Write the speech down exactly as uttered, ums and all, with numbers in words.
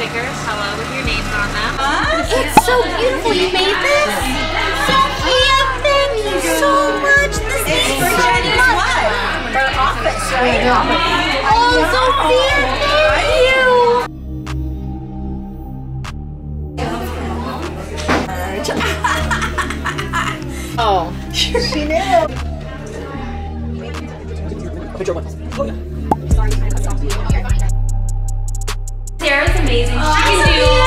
stickers, hello, with your names on them. It's so beautiful. You made this? Zofia, thank you so much. This is for so Jennie's much. what? Her office, right? Oh, Zofia, thank you. Oh. She knew. Sarah's amazing. She can do